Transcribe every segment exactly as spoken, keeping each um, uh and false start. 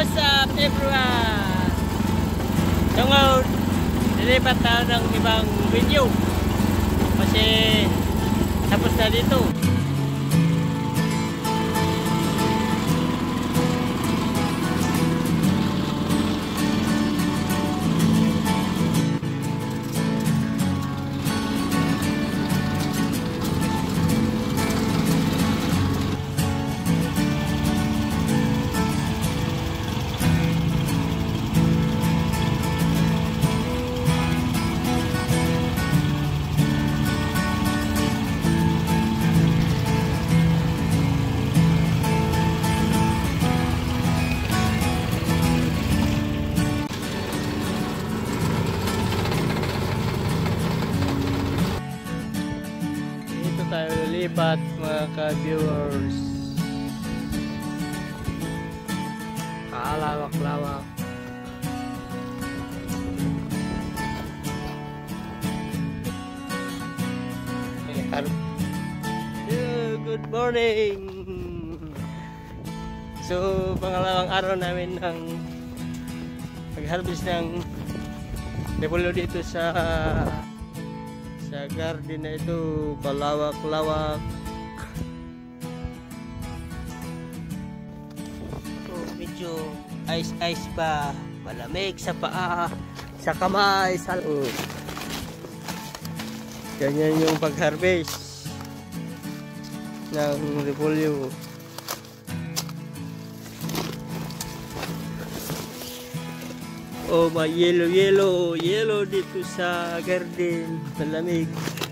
What's up everyone? So ngayon, nilipat tayo ng ibang video kasi tapos na dito. Tayo lilipat mga ka-viewers. Kalawak-lawak. Yeah, good morning. So pangalawang araw namin ng pag-harvest ng repolyo dito sa sa garden na ito. Kalawak-lawak. Oh, medyo ice-ice pa, malamig sa paa, sa kamay, sa oh. Ganyan yung pag-harvest ng repolyo. Oh, may yellow, yellow, yellow dito sa garden. Malamig.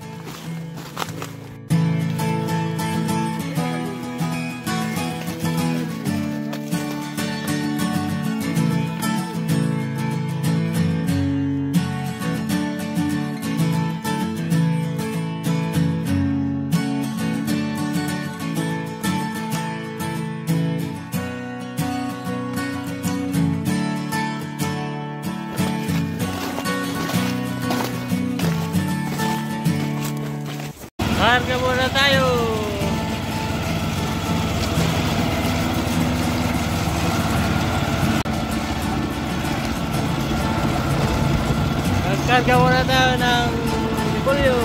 Karga muna tayo. Karga muna tayo ng repolyo.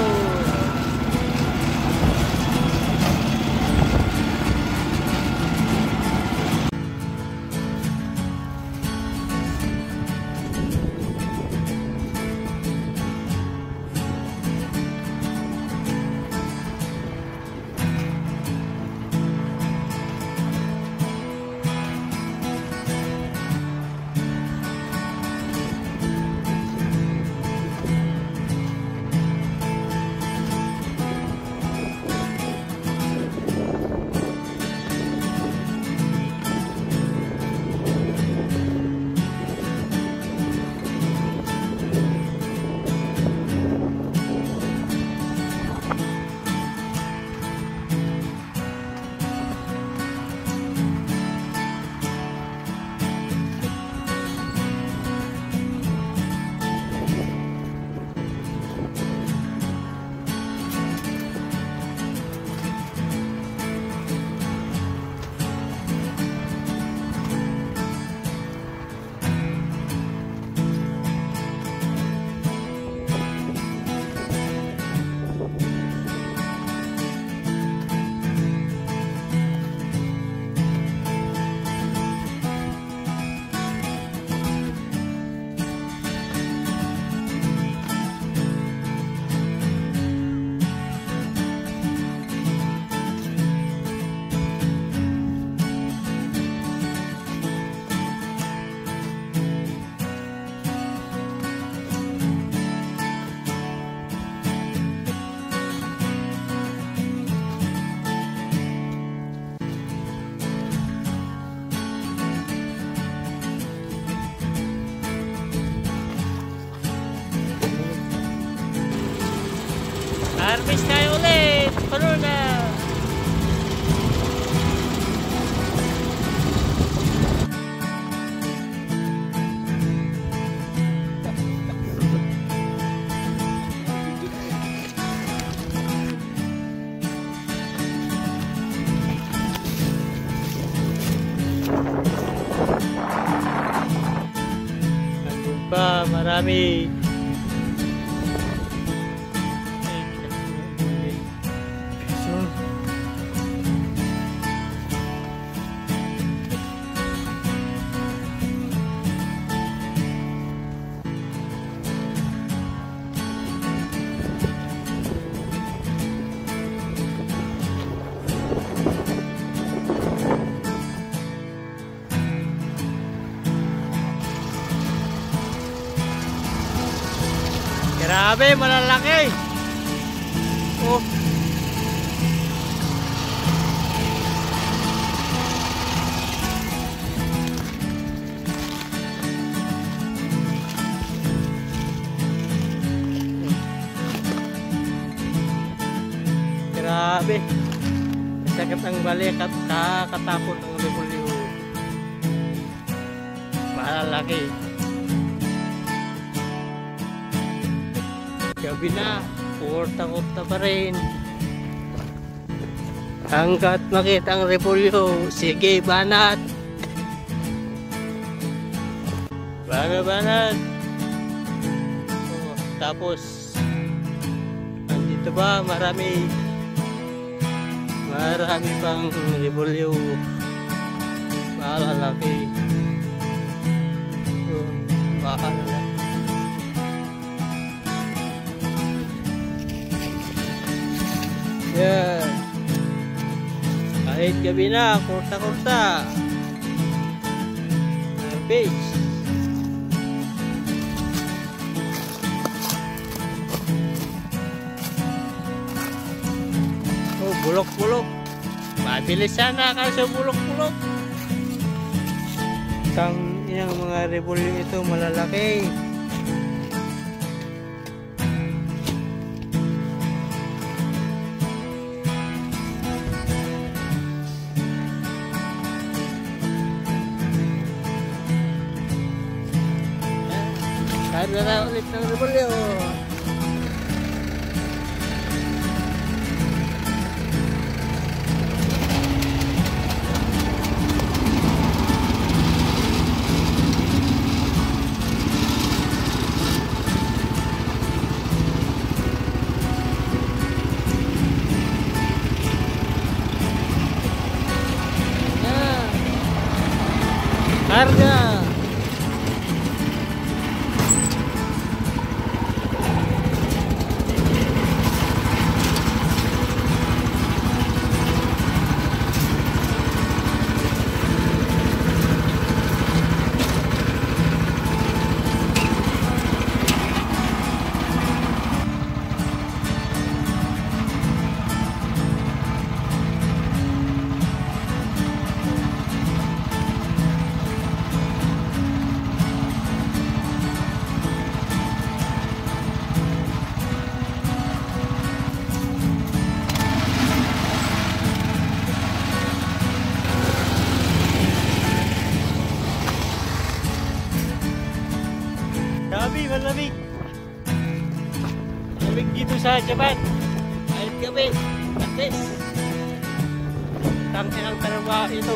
Harvest tayo ulit. Pano na. marami. Grabe, malalaki. Oh. Grabe. Sakit ang balik at kakatapon ng repolyo. Malalaki. Gabi na, kurta-kurta pa rin. Hanggat makita ang repolyo, sige, banat. Banat, banat. Oh, tapos, andito ba, marami. Marami pang repolyo. Malalaki. Oh, malalaki. Yan. Kahit gabi na, kurta-kurta. Garbage. Oh, bulok-bulok. Mabilis sana kasi bulok-bulok. Tang inang mga repolyo ito malalaki. Karga na ulit ng repolyo. Karga. Malamig, malamig. Malamig dito sa Japan. Kahit gabi, at least. Tangin ang trabaho ito.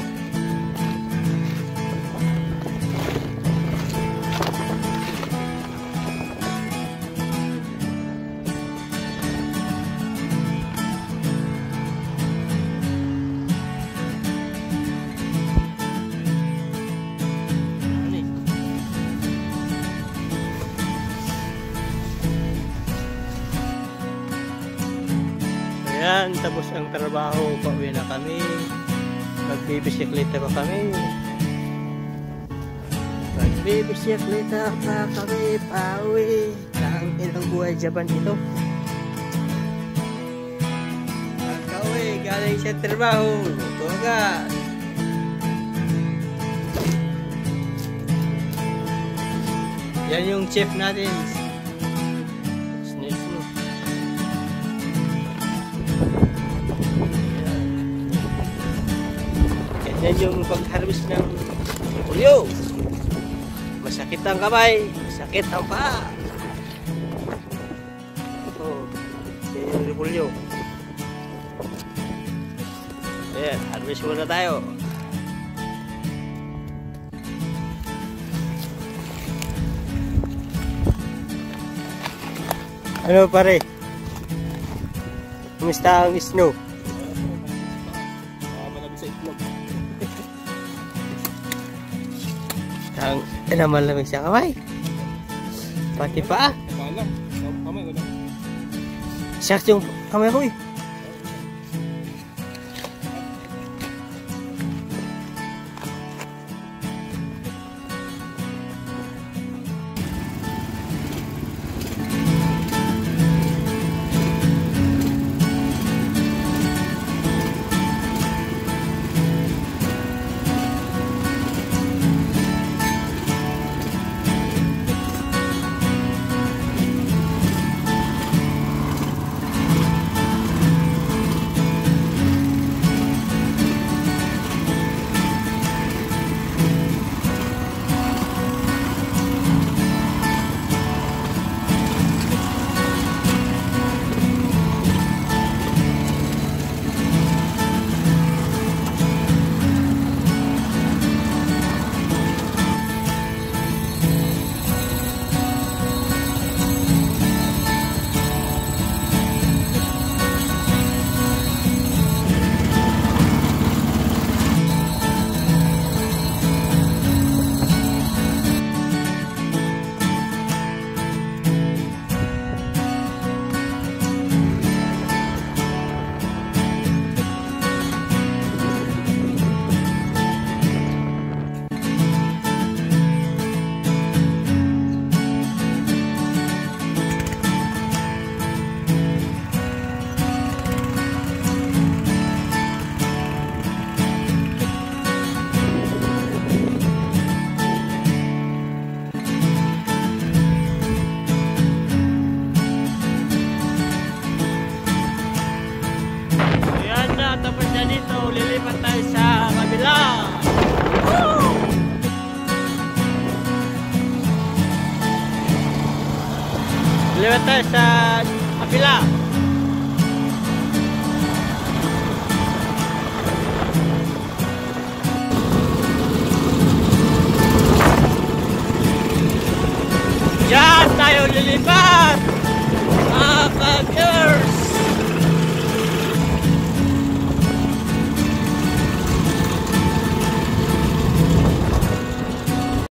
Ayan, tapos ang trabaho, pauwi na kami. Magbibisikleta pa kami. Magbibisikleta pa kami, pauwi. Ang ilang buhay Japan ito. Pagka-uwi, galing sa trabaho. Luto agad. Yan yung chef natin. Yan yung pag-harvest ng repolyo. Masakit ang kamay, masakit ang paa. Ito, yan yung repolyo. Ayan, harvest muna tayo. Ano pare? Kumusta ang snow? Malamig sa itlog. Ang ina malamig sa kamay. Pati pa. Kalam. Kamay ko lang. Sharks yung kamay ko eh. Tapos na dito, lilipat tayo sa kabila. Woo! Lilipat tayo sa kabila. Diyan tayo lilipat, mga ka-viewers.